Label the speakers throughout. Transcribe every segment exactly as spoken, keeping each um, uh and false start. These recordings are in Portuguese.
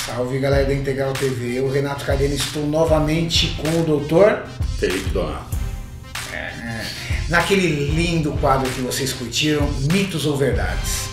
Speaker 1: Salve, galera da Integral T V, eu, Renato Cadena, estou novamente com o doutor
Speaker 2: Felipe Donato.
Speaker 1: É, naquele lindo quadro que vocês curtiram, Mitos ou Verdades.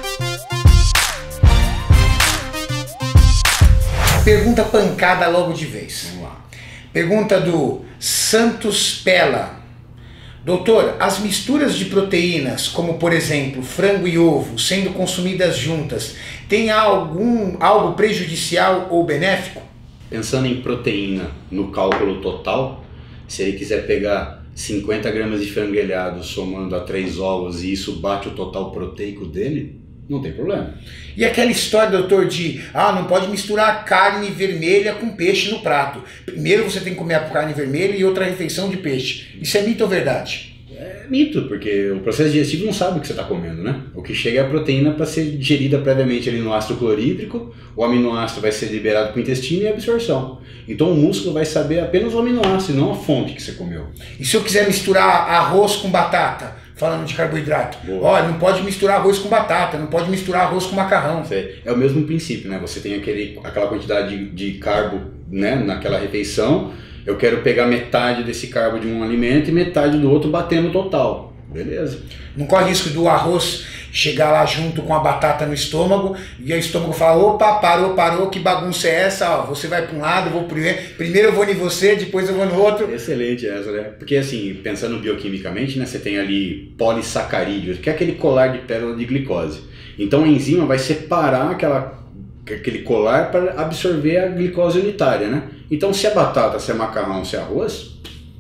Speaker 1: Pergunta pancada logo de vez.
Speaker 2: Vamos lá.
Speaker 1: Pergunta do Santos Pella. Doutor, as misturas de proteínas, como por exemplo frango e ovo, sendo consumidas juntas, tem algum algo prejudicial ou benéfico?
Speaker 2: Pensando em proteína no cálculo total, se ele quiser pegar cinquenta gramas de frango grelhado somando a três ovos e isso bate o total proteico dele, não tem problema.
Speaker 1: E aquela história, doutor, de ah, não pode misturar carne vermelha com peixe no prato. Primeiro você tem que comer a carne vermelha e outra refeição de peixe. Isso é mito ou verdade?
Speaker 2: É mito, porque o processo digestivo não sabe o que você está comendo, né? O que chega é a proteína para ser digerida previamente ali no ácido clorídrico, o aminoácido vai ser liberado para o intestino e a absorção. Então o músculo vai saber apenas o aminoácido, não a fonte que você comeu.
Speaker 1: E se eu quiser misturar arroz com batata, falando de carboidrato? Boa. Olha, não pode misturar arroz com batata, não pode misturar arroz com macarrão.
Speaker 2: É o mesmo princípio, né? Você tem aquele, aquela quantidade de, de carbo, né, naquela refeição. Eu quero pegar metade desse carbo de um alimento e metade do outro bater no total. Beleza.
Speaker 1: Não corre risco do arroz chegar lá junto com a batata no estômago e o estômago fala, opa, parou, parou, que bagunça é essa? Ó, você vai para um lado, eu vou primeiro, primeiro eu vou em você, depois eu vou no outro.
Speaker 2: Excelente essa, né? Porque assim, pensando bioquimicamente, né, você tem ali polissacarídeos, que é aquele colar de pérola de glicose. Então a enzima vai separar aquela aquele colar para absorver a glicose unitária, né? Então se é batata, se é macarrão, se é arroz,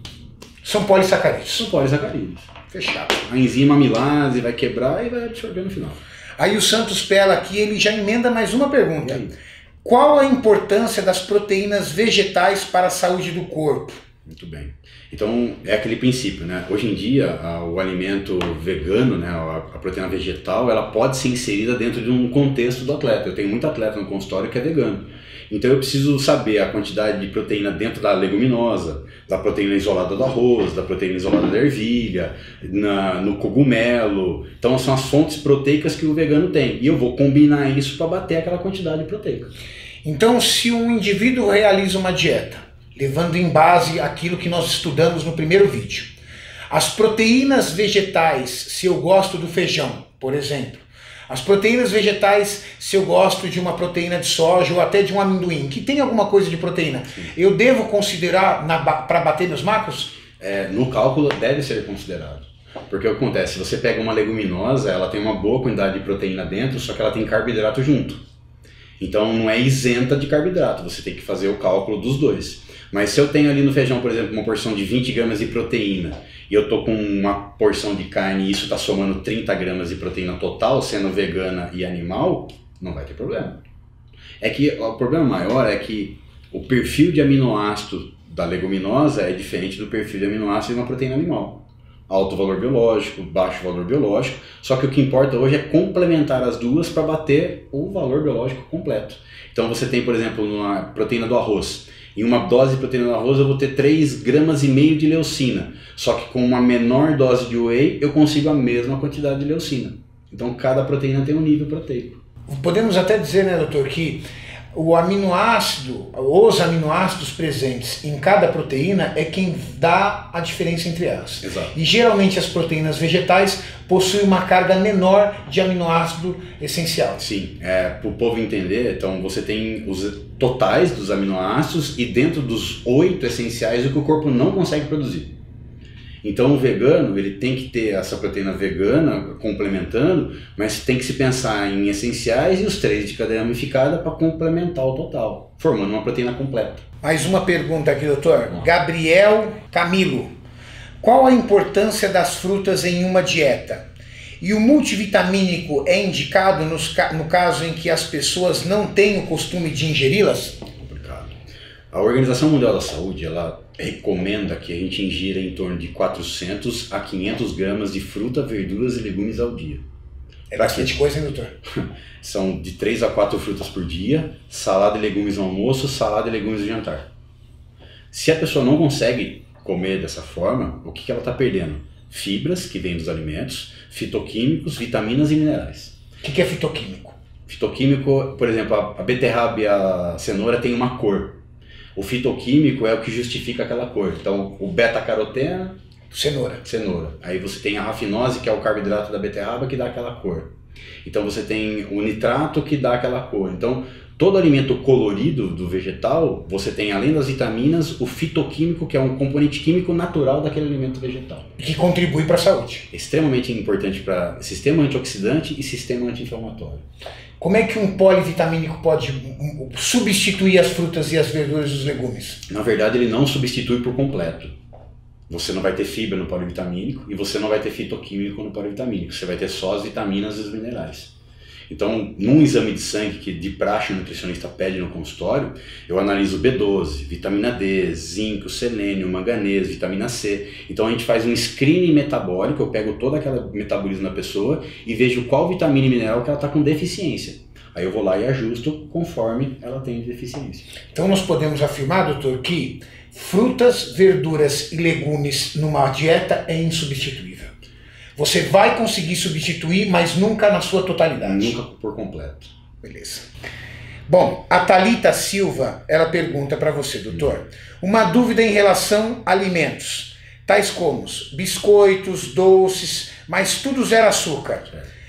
Speaker 1: são polissacarídeos.
Speaker 2: São polissacarídeos.
Speaker 1: Fechado.
Speaker 2: A enzima amilase vai quebrar e vai absorver no final.
Speaker 1: Aí o Santos Pella aqui, ele já emenda mais uma pergunta. Qual a importância das proteínas vegetais para a saúde do corpo?
Speaker 2: Muito bem. Então é aquele princípio, né? Hoje em dia o alimento vegano, né, a proteína vegetal, ela pode ser inserida dentro de um contexto do atleta. Eu tenho muito atleta no consultório que é vegano. Então eu preciso saber a quantidade de proteína dentro da leguminosa, da proteína isolada do arroz, da proteína isolada da ervilha, na, no cogumelo. Então são as fontes proteicas que o vegano tem. E eu vou combinar isso para bater aquela quantidade proteica.
Speaker 1: Então se um indivíduo realiza uma dieta, levando em base aquilo que nós estudamos no primeiro vídeo, as proteínas vegetais, se eu gosto do feijão, por exemplo, as proteínas vegetais, se eu gosto de uma proteína de soja ou até de um amendoim, que tem alguma coisa de proteína, sim, eu devo considerar para bater meus macros?
Speaker 2: É, no cálculo deve ser considerado. Porque o que acontece, se você pega uma leguminosa, ela tem uma boa quantidade de proteína dentro, só que ela tem carboidrato junto. Então não é isenta de carboidrato, você tem que fazer o cálculo dos dois. Mas se eu tenho ali no feijão, por exemplo, uma porção de vinte gramas de proteína e eu tô com uma porção de carne e isso está somando trinta gramas de proteína total, sendo vegana e animal, não vai ter problema. É que o problema maior é que o perfil de aminoácido da leguminosa é diferente do perfil de aminoácido de uma proteína animal. Alto valor biológico, baixo valor biológico, só que o que importa hoje é complementar as duas para bater o valor biológico completo. Então você tem, por exemplo, uma proteína do arroz. Em uma dose de proteína do arroz eu vou ter três gramas e meio de leucina. Só que com uma menor dose de whey eu consigo a mesma quantidade de leucina. Então cada proteína tem um nível proteico.
Speaker 1: Podemos até dizer, né, doutor, que o aminoácido, os aminoácidos presentes em cada proteína é quem dá a diferença entre elas.
Speaker 2: Exato.
Speaker 1: E geralmente as proteínas vegetais possuem uma carga menor de aminoácido essencial.
Speaker 2: Sim, é, para o povo entender, então você tem os totais dos aminoácidos e dentro dos oito essenciais o que o corpo não consegue produzir. Então o vegano, ele tem que ter essa proteína vegana complementando, mas tem que se pensar em essenciais e os três de cadeia ramificada para complementar o total, formando uma proteína completa.
Speaker 1: Mais uma pergunta aqui, doutor. Bom. Gabriel Camilo. Qual a importância das frutas em uma dieta? E o multivitamínico é indicado nos, no caso em que as pessoas não têm o costume de ingeri-las?
Speaker 2: Complicado. A Organização Mundial da Saúde, ela recomenda que a gente ingira em torno de quatrocentos a quinhentos gramas de fruta, verduras e legumes ao dia.
Speaker 1: É bastante coisa, hein, doutor?
Speaker 2: São de três a quatro frutas por dia, salada e legumes no almoço, salada e legumes no jantar. Se a pessoa não consegue comer dessa forma, o que que ela está perdendo? Fibras, que vêm dos alimentos, fitoquímicos, vitaminas e minerais.
Speaker 1: O que que é fitoquímico?
Speaker 2: Fitoquímico, por exemplo, a beterraba e a cenoura tem uma cor. O fitoquímico é o que justifica aquela cor. Então, o beta-caroteno,
Speaker 1: cenoura.
Speaker 2: cenoura. Aí você tem a rafinose, que é o carboidrato da beterraba, que dá aquela cor. Então você tem o nitrato, que dá aquela cor. Então, todo alimento colorido do vegetal, você tem, além das vitaminas, o fitoquímico, que é um componente químico natural daquele alimento vegetal.
Speaker 1: Que contribui para a saúde.
Speaker 2: Extremamente importante para sistema antioxidante e sistema anti-inflamatório.
Speaker 1: Como é que um polivitamínico pode substituir as frutas e as verduras e os legumes?
Speaker 2: Na verdade, ele não substitui por completo. Você não vai ter fibra no polivitamínico e você não vai ter fitoquímico no polivitamínico. Você vai ter só as vitaminas e os minerais. Então, num exame de sangue que de praxe o nutricionista pede no consultório, eu analiso B doze, vitamina D, zinco, selênio, manganês, vitamina C. Então a gente faz um screening metabólico, eu pego todo aquele metabolismo da pessoa e vejo qual vitamina e mineral que ela está com deficiência. Aí eu vou lá e ajusto conforme ela tem deficiência.
Speaker 1: Então nós podemos afirmar, doutor, que frutas, verduras e legumes numa dieta é insubstituível. Você vai conseguir substituir, mas nunca na sua totalidade.
Speaker 2: Nunca por completo.
Speaker 1: Beleza. Bom, a Thalita Silva, ela pergunta para você, doutor, uma dúvida em relação a alimentos, tais como biscoitos, doces, mas tudo zero açúcar.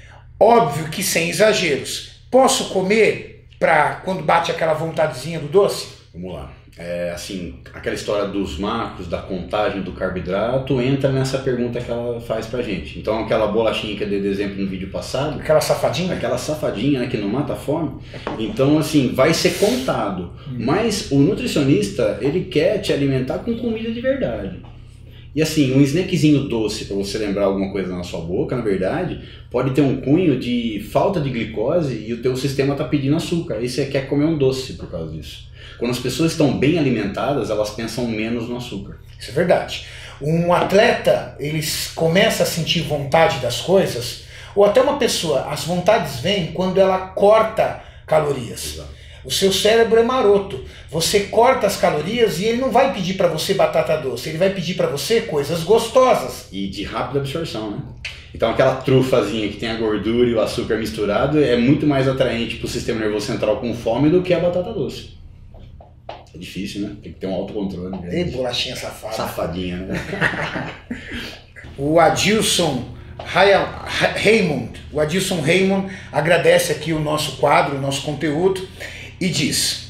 Speaker 1: Óbvio que sem exageros. Posso comer para quando bate aquela vontadezinha do doce?
Speaker 2: Vamos lá. É, assim, aquela história dos macros, da contagem do carboidrato, entra nessa pergunta que ela faz pra gente. Então aquela bolachinha que eu dei de exemplo no vídeo passado,
Speaker 1: aquela safadinha?
Speaker 2: Aquela safadinha, né, que não mata a fome. Então assim, vai ser contado. Hum. Mas o nutricionista, ele quer te alimentar com comida de verdade. E assim, um snackzinho doce, para você lembrar alguma coisa na sua boca, na verdade, pode ter um cunho de falta de glicose e o teu sistema tá pedindo açúcar. Aí você quer comer um doce por causa disso. Quando as pessoas estão bem alimentadas, elas pensam menos no açúcar.
Speaker 1: Isso é verdade. Um atleta, ele começa a sentir vontade das coisas, ou até uma pessoa, as vontades vêm quando ela corta calorias. Exato. O seu cérebro é maroto. Você corta as calorias e ele não vai pedir para você batata doce, ele vai pedir para você coisas gostosas.
Speaker 2: E de rápida absorção, né? Então aquela trufazinha que tem a gordura e o açúcar misturado é muito mais atraente para o sistema nervoso central com fome do que a batata doce. É difícil, né? Tem que ter um autocontrole.
Speaker 1: Ei, bolachinha safada.
Speaker 2: Safadinha, né?
Speaker 1: O Adilson Raymond, o Adilson Raymond agradece aqui o nosso quadro, o nosso conteúdo e diz: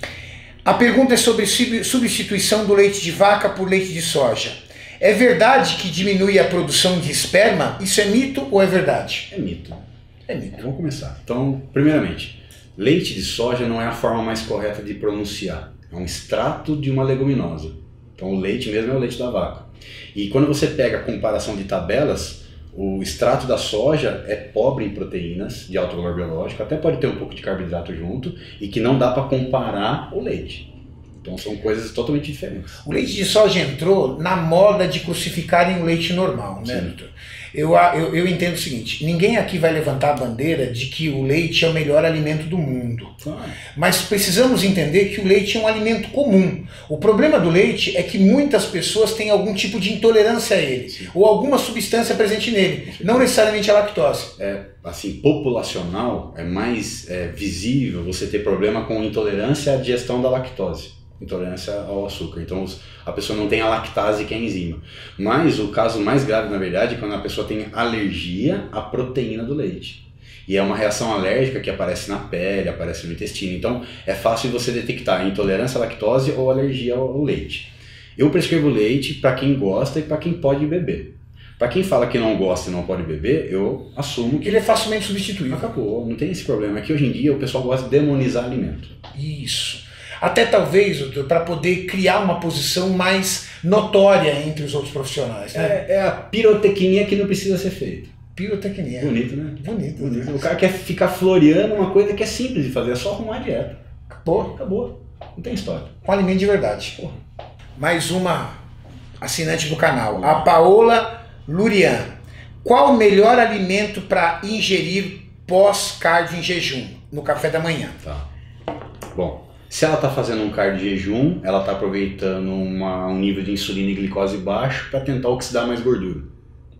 Speaker 1: a pergunta é sobre substituição do leite de vaca por leite de soja. É verdade que diminui a produção de esperma? Isso é mito ou é verdade?
Speaker 2: É mito.
Speaker 1: É mito.
Speaker 2: Vamos começar. Então, primeiramente, leite de soja não é a forma mais correta de pronunciar. É um extrato de uma leguminosa. Então o leite mesmo é o leite da vaca. E quando você pega a comparação de tabelas, o extrato da soja é pobre em proteínas de alto valor biológico, até pode ter um pouco de carboidrato junto, e que não dá para comparar o leite. Então são coisas totalmente diferentes.
Speaker 1: O leite de soja entrou na moda de crucificarem o leite normal, né, doutor? Eu, eu, eu entendo o seguinte, ninguém aqui vai levantar a bandeira de que o leite é o melhor alimento do mundo. Ah. Mas precisamos entender que o leite é um alimento comum. O problema do leite é que muitas pessoas têm algum tipo de intolerância a ele, sim, ou alguma substância presente nele, não necessariamente a lactose.
Speaker 2: É, assim, populacional, é mais é, visível você ter problema com intolerância à digestão da lactose. Intolerância ao açúcar. Então a pessoa não tem a lactase, que é a enzima. Mas o caso mais grave, na verdade, é quando a pessoa tem alergia à proteína do leite. E é uma reação alérgica que aparece na pele, aparece no intestino. Então é fácil você detectar intolerância à lactose ou alergia ao leite. Eu prescrevo leite para quem gosta e para quem pode beber. Para quem fala que não gosta e não pode beber, eu assumo que
Speaker 1: ele é facilmente substituível.
Speaker 2: Acabou, não tem esse problema. É que hoje em dia o pessoal gosta de demonizar alimento.
Speaker 1: Isso. Até talvez, para poder criar uma posição mais notória entre os outros profissionais. Né?
Speaker 2: É, é a pirotecnia que não precisa ser feita.
Speaker 1: Pirotecnia.
Speaker 2: Bonito, né?
Speaker 1: Bonito.
Speaker 2: Bonito. Né? O cara quer ficar floreando uma coisa que é simples de fazer, é só arrumar a dieta.
Speaker 1: Acabou.
Speaker 2: Acabou. Não tem história.
Speaker 1: Um alimento de verdade. Porra. Mais uma assinante do canal, a Paola Lurian. Qual o melhor alimento para ingerir pós-cardio em jejum, no café da manhã?
Speaker 2: Tá. Bom. Se ela está fazendo um cardio de jejum, ela está aproveitando uma, um nível de insulina e glicose baixo para tentar oxidar mais gordura.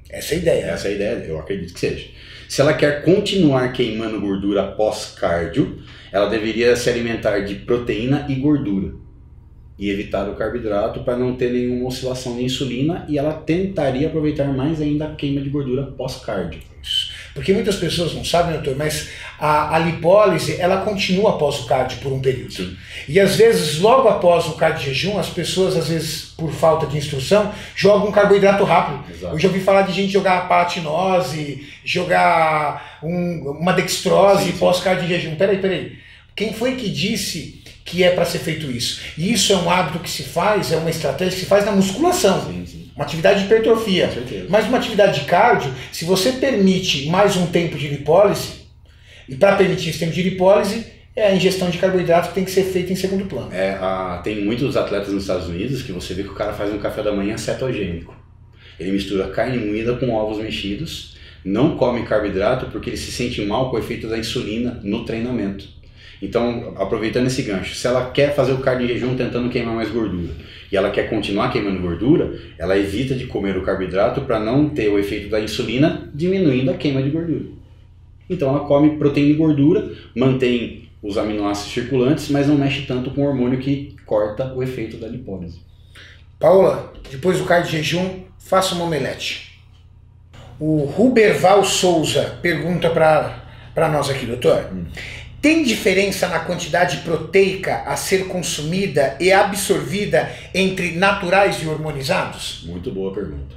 Speaker 1: Essa é a ideia.
Speaker 2: Essa é a ideia, eu acredito que seja. Se ela quer continuar queimando gordura após cardio, ela deveria se alimentar de proteína e gordura. E evitar o carboidrato para não ter nenhuma oscilação de insulina, e ela tentaria aproveitar mais ainda a queima de gordura pós-cardio.
Speaker 1: Porque muitas pessoas não sabem, doutor, mas a, a lipólise, ela continua após o cardio por um período.
Speaker 2: Sim.
Speaker 1: E às vezes, logo após o cardio jejum, as pessoas, às vezes, por falta de instrução, jogam um carboidrato rápido.
Speaker 2: Exato. Eu
Speaker 1: já ouvi falar de gente jogar palatinose, jogar um, uma dextrose pós-cardio jejum. Peraí, peraí. Quem foi que disse que é para ser feito isso? E isso é um hábito que se faz, é uma estratégia que se faz na musculação.
Speaker 2: Sim, sim.
Speaker 1: Uma atividade de hipertrofia.
Speaker 2: Com certeza.
Speaker 1: Mas uma atividade de cardio, se você permite mais um tempo de lipólise, e para permitir esse tempo de lipólise, é a ingestão de carboidrato que tem que ser feita em segundo plano.
Speaker 2: É, a, tem muitos atletas nos Estados Unidos que você vê que o cara faz um café da manhã cetogênico. Ele mistura carne moída com ovos mexidos, não come carboidrato porque ele se sente mal com o efeito da insulina no treinamento. Então, aproveitando esse gancho, se ela quer fazer o cardio em jejum tentando queimar mais gordura, e ela quer continuar queimando gordura, ela evita de comer o carboidrato para não ter o efeito da insulina, diminuindo a queima de gordura. Então ela come proteína e gordura, mantém os aminoácidos circulantes, mas não mexe tanto com o hormônio que corta o efeito da lipólise.
Speaker 1: Paula, depois do cardio jejum, faça uma omelete. O Ruberval Souza pergunta para nós aqui, doutor. Hum. Tem diferença na quantidade proteica a ser consumida e absorvida entre naturais e hormonizados?
Speaker 2: Muito boa pergunta.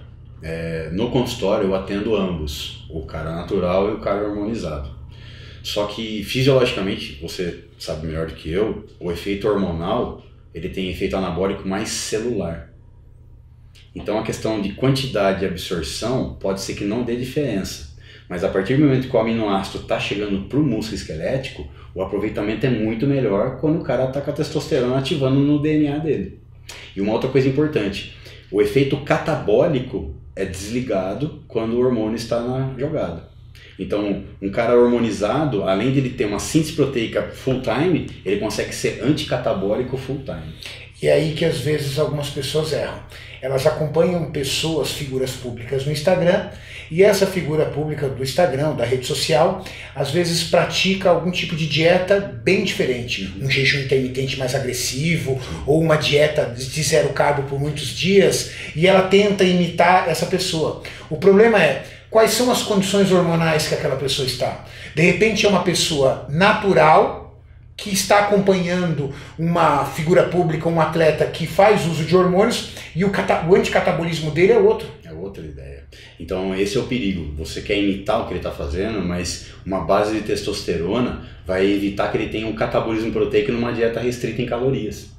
Speaker 2: É, no consultório eu atendo ambos, o cara natural e o cara hormonizado. Só que fisiologicamente, você sabe melhor do que eu, o efeito hormonal ele tem efeito anabólico mais celular. Então a questão de quantidade e absorção pode ser que não dê diferença. Mas a partir do momento que o aminoácido está chegando para o músculo esquelético, o aproveitamento é muito melhor quando o cara está com a testosterona ativando no D N A dele. E uma outra coisa importante, o efeito catabólico é desligado quando o hormônio está na jogada. Então, um cara hormonizado, além de ele ter uma síntese proteica full time, ele consegue ser anticatabólico full time.
Speaker 1: E é aí que às vezes algumas pessoas erram. Elas acompanham pessoas, figuras públicas no Instagram, e essa figura pública do Instagram, da rede social, às vezes pratica algum tipo de dieta bem diferente. Um jejum intermitente mais agressivo, ou uma dieta de zero carbo por muitos dias, e ela tenta imitar essa pessoa. O problema é, quais são as condições hormonais que aquela pessoa está? De repente é uma pessoa natural, que está acompanhando uma figura pública, um atleta que faz uso de hormônios, e o, o anticatabolismo dele é outro.
Speaker 2: É outra ideia. Então esse é o perigo. Você quer imitar o que ele está fazendo, mas uma base de testosterona vai evitar que ele tenha um catabolismo proteico numa dieta restrita em calorias.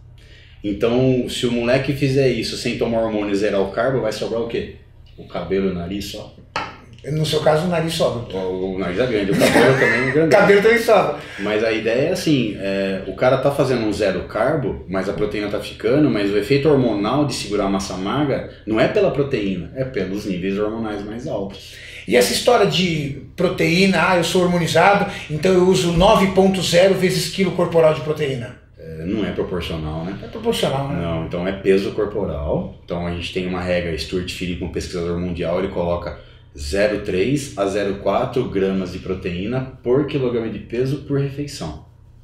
Speaker 2: Então se o moleque fizer isso sem tomar hormônio e zerar o carbo, vai sobrar o quê? O cabelo e o nariz só.
Speaker 1: No seu caso, o nariz sobra.
Speaker 2: O, o nariz é grande, o cabelo também é grande.
Speaker 1: O cabelo também sobra.
Speaker 2: Mas a ideia é assim, é, o cara tá fazendo um zero carbo, mas a proteína tá ficando, mas o efeito hormonal de segurar a massa magra não é pela proteína, é pelos níveis hormonais mais altos.
Speaker 1: E essa história de proteína, ah, eu sou hormonizado, então eu uso nove ponto zero vezes quilo corporal de proteína.
Speaker 2: É, não é proporcional, né?
Speaker 1: É proporcional, né?
Speaker 2: Não, então é peso corporal. Então a gente tem uma regra, Stuart Philip, um pesquisador mundial, ele coloca zero vírgula três a zero vírgula quatro gramas de proteína por quilograma de peso por refeição.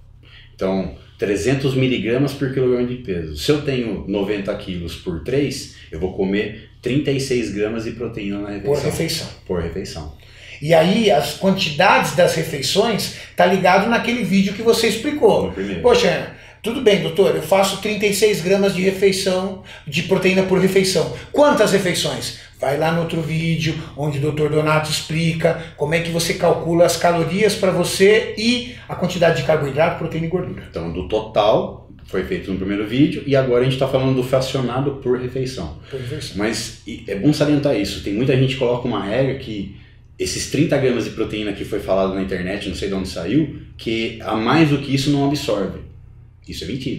Speaker 2: Então, trezentos miligramas por quilograma de peso. Se eu tenho noventa quilos por três, eu vou comer trinta e seis gramas de proteína na refeição.
Speaker 1: Por refeição.
Speaker 2: Por refeição.
Speaker 1: E aí, as quantidades das refeições tá ligado naquele vídeo que você explicou. Poxa, tudo bem, doutor, eu faço trinta e seis gramas de refeição, de proteína por refeição. Quantas refeições? Vai lá no outro vídeo, onde o doutor Donato explica como é que você calcula as calorias para você e a quantidade de carboidrato, proteína e gordura.
Speaker 2: Então, do total, foi feito no primeiro vídeo, e agora a gente está falando do fracionado por refeição.
Speaker 1: Por refeição.
Speaker 2: Mas é bom salientar isso, tem muita gente que coloca uma regra que esses trinta gramas de proteína que foi falado na internet, não sei de onde saiu, que a mais do que isso não absorve. Isso é mentira.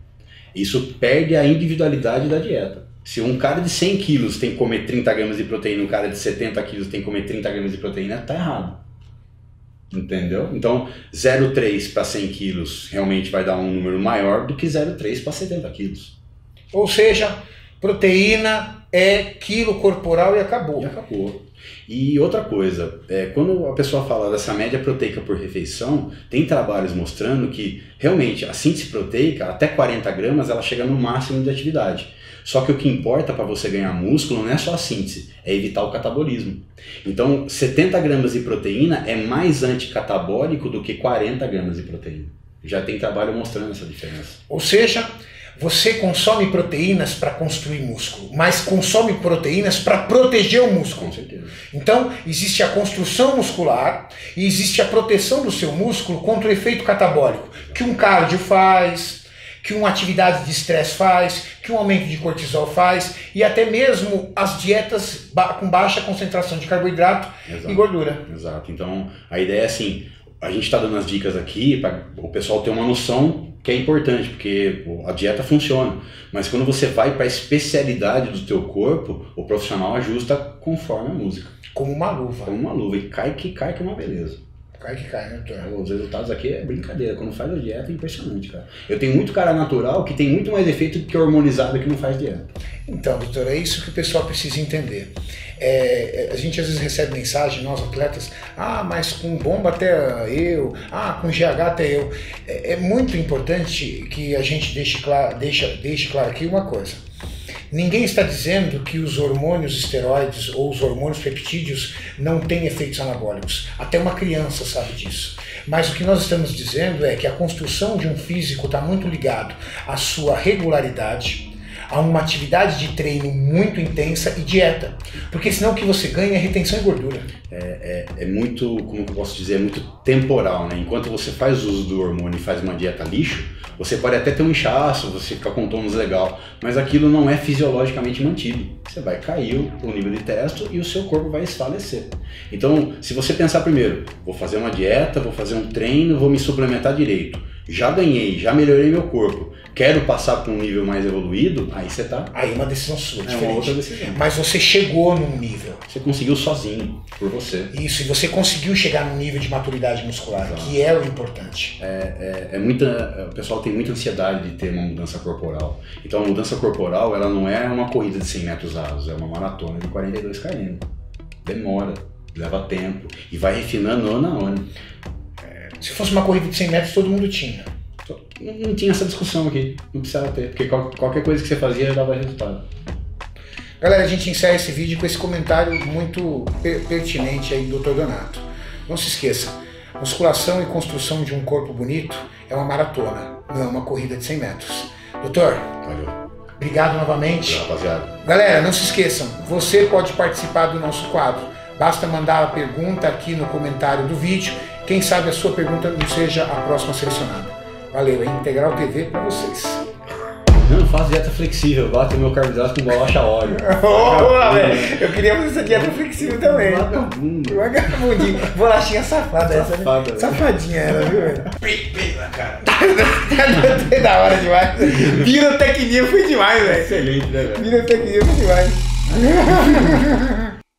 Speaker 2: Isso perde a individualidade da dieta. Se um cara de cem quilos tem que comer trinta gramas de proteína, um cara de setenta quilos tem que comer trinta gramas de proteína, tá errado. Entendeu? Então, zero vírgula três para cem quilos realmente vai dar um número maior do que zero vírgula três para setenta quilos.
Speaker 1: Ou seja, proteína é quilo corporal e acabou.
Speaker 2: E acabou. E outra coisa, é, quando a pessoa fala dessa média proteica por refeição, tem trabalhos mostrando que realmente a síntese proteica, até quarenta gramas, ela chega no máximo de atividade. Só que o que importa para você ganhar músculo não é só a síntese, é evitar o catabolismo. Então, setenta gramas de proteína é mais anticatabólico do que quarenta gramas de proteína. Já tem trabalho mostrando essa diferença.
Speaker 1: Ou seja, você consome proteínas para construir músculo, mas consome proteínas para proteger o músculo.
Speaker 2: Com certeza.
Speaker 1: Então, existe a construção muscular e existe a proteção do seu músculo contra o efeito catabólico, que um cardio faz, que uma atividade de estresse faz, que um aumento de cortisol faz, e até mesmo as dietas ba- com baixa concentração de carboidrato
Speaker 2: Exato.
Speaker 1: e gordura.
Speaker 2: Exato. Então, a ideia é assim, a gente está dando as dicas aqui para o pessoal ter uma noção que é importante, porque a dieta funciona, mas quando você vai para a especialidade do teu corpo, o profissional ajusta conforme a música.
Speaker 1: Como uma luva.
Speaker 2: Como uma luva, e cai que cai que é uma beleza.
Speaker 1: Cai que cai, né, doutor?
Speaker 2: Os resultados aqui é brincadeira, quando faz a dieta é impressionante, cara. Eu tenho muito cara natural que tem muito mais efeito do que hormonizado que não faz dieta.
Speaker 1: Então, doutor, é isso que o pessoal precisa entender. É, a gente às vezes recebe mensagem, nós atletas, ah, mas com bomba até eu, ah, com G H até eu. É, é muito importante que a gente deixe claro, deixe, deixe claro aqui uma coisa. Ninguém está dizendo que os hormônios esteroides ou os hormônios peptídeos não têm efeitos anabólicos. Até uma criança sabe disso. Mas o que nós estamos dizendo é que a construção de um físico está muito ligado à sua regularidade, a uma atividade de treino muito intensa e dieta. Porque senão o que você ganha é retenção e gordura.
Speaker 2: É, é, é muito, como que eu posso dizer, é muito temporal, né? Enquanto você faz uso do hormônio e faz uma dieta lixo, você pode até ter um inchaço, você fica com tônus legal, mas aquilo não é fisiologicamente mantido. Você vai cair o nível de testo e o seu corpo vai esfalecer. Então, se você pensar primeiro, vou fazer uma dieta, vou fazer um treino, vou me suplementar direito, já ganhei, já melhorei meu corpo, quero passar para um nível mais evoluído, aí você tá...
Speaker 1: Aí é uma decisão sua,
Speaker 2: é
Speaker 1: diferente.
Speaker 2: uma outra decisão.
Speaker 1: Mas você chegou num nível.
Speaker 2: Você conseguiu sozinho, por você.
Speaker 1: Isso, e você conseguiu chegar num nível de maturidade muscular,
Speaker 2: Exato.
Speaker 1: Que é o importante.
Speaker 2: É, é, é muita, o pessoal tem muita ansiedade de ter uma mudança corporal. Então a mudança corporal, ela não é uma corrida de cem metros rasos, é uma maratona de quarenta e dois quilômetros. Demora, leva tempo e vai refinando ano a ano.
Speaker 1: Se fosse uma corrida de cem metros, todo mundo tinha.
Speaker 2: Não, não tinha essa discussão aqui, não precisava ter, porque qual, qualquer coisa que você fazia já dava resultado.
Speaker 1: Galera, a gente encerra esse vídeo com esse comentário muito per pertinente aí do doutor Donato. Não se esqueça, musculação e construção de um corpo bonito é uma maratona, não é uma corrida de cem metros. Doutor,
Speaker 2: Valeu.
Speaker 1: Obrigado novamente.
Speaker 2: Valeu, rapaziada.
Speaker 1: Galera, não se esqueçam, você pode participar do nosso quadro. Basta mandar a pergunta aqui no comentário do vídeo. Quem sabe a sua pergunta não seja a próxima selecionada. Valeu, é Integral T V pra vocês.
Speaker 2: Não, faço dieta flexível, bato meu carboidrato com bolacha óleo.
Speaker 1: Boa, velho! Eu queria fazer essa dieta flexível também.
Speaker 2: Vagabundo.
Speaker 1: Vagabundinho. Bolachinha safada essa, né?
Speaker 2: Safada, né?
Speaker 1: Safadinha ela, viu, velho? Pei na cara. Tá da hora demais. Pirotecnia foi demais, velho.
Speaker 2: Excelente, né, velho?
Speaker 1: Pirotecnia foi demais.